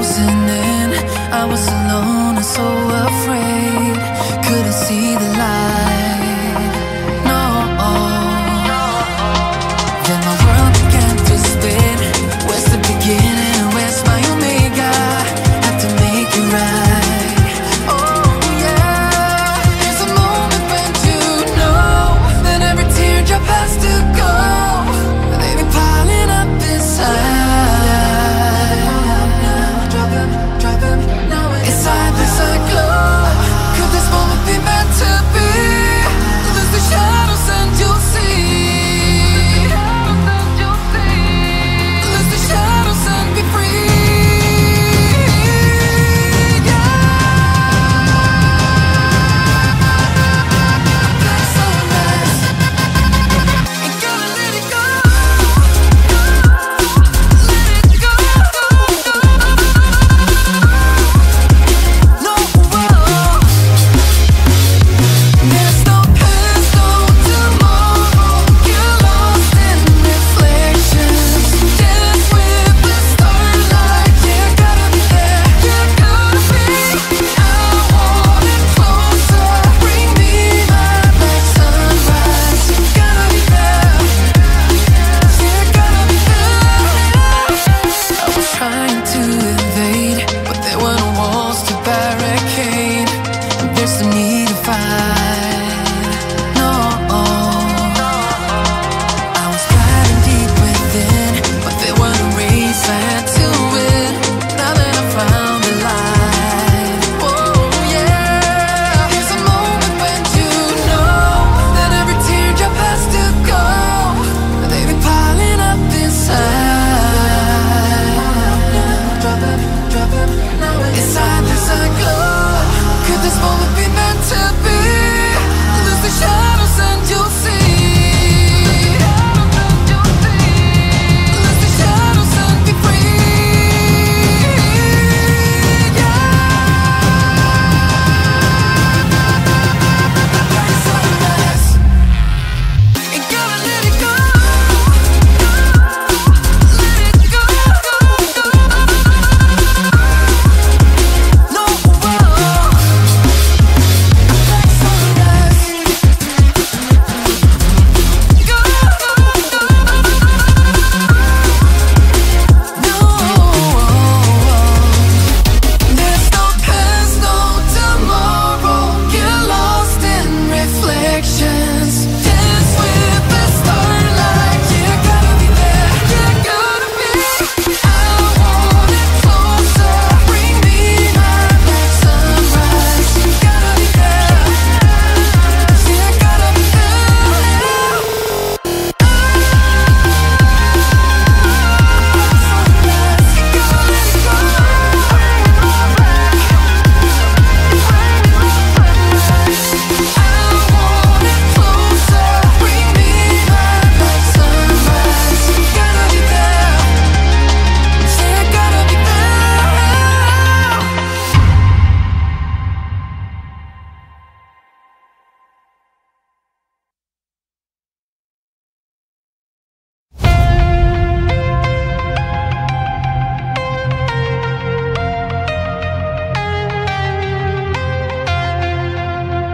closing in, I was alone and so afraid. Couldn't see the light, no. Then my world began to spin. Where's the beginning and where's my omega? Had to make it right. Oh yeah. There's a moment when you know that every teardrop has to go. They be piling up inside. Inside this glow. Could this moment be meant to be? Lose the shadows and you'll see. Lose the shadows and be free. That's so nice. Ain't gotta let it go. Let it go. No, there's no past, no tomorrow. You're lost in reflections. Dance with the starlight. Yeah, gotta be there. Yeah, gotta be. I want it closer. Bring me my black sunrise. Gotta be there. Yeah, gotta be there. I was trying to invade, but there were no walls to barricade. And there's no need to fight, no. I was gliding deep within, but there were no race I had to win. Now that I found the light, oh yeah. There's a moment when you know that every teardrop has to go. They be piling up inside. Inside this glow. Could this moment be meant to be? Lose the shadows and you'll see. Lose the shadows and be free. Yeah. That's so nice. Ain't gotta let it go. Let it go. No, that's so nice. Go. No, there's no past, no tomorrow. Get lost in reflections. Dance with the starlight. Yeah, gotta be there. Yeah, gotta be. I want it closer. Bring me my black sunrise. Gotta be there. Yeah, gotta be there.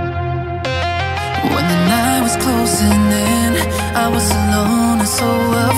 When the night was closing in, I was alone and so